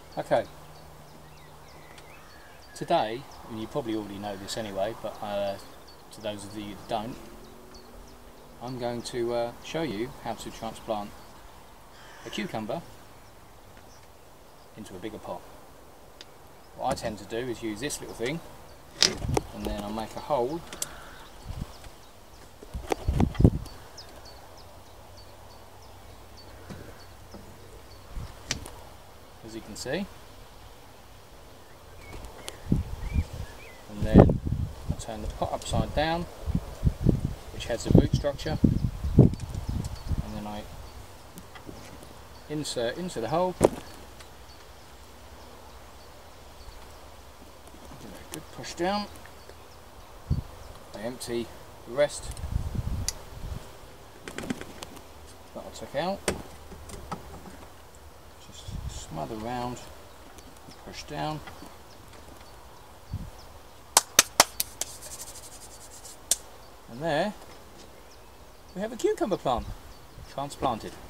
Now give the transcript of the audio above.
Okay, today, and you probably already know this anyway, but to those of you that don't, I'm going to show you how to transplant a cucumber into a bigger pot. What I tend to do is use this little thing, and then I'll make a hole as you can see, and then I turn the pot upside down, which has a root structure, and then I insert into the hole. Give it a good push down. I empty the rest that I took out. Just smother around, push down. And there we have a cucumber plant transplanted.